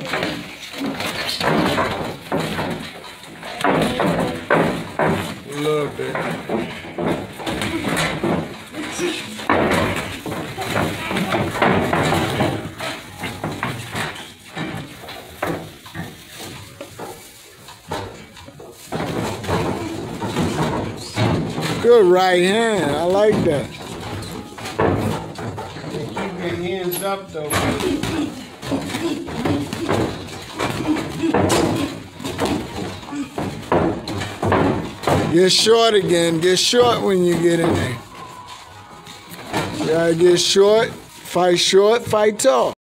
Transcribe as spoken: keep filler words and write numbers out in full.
A little bit. Good right hand. I like that. Keep your hands up though. Get short again. Get short when you get in there. You gotta get short. Fight short. Fight tall.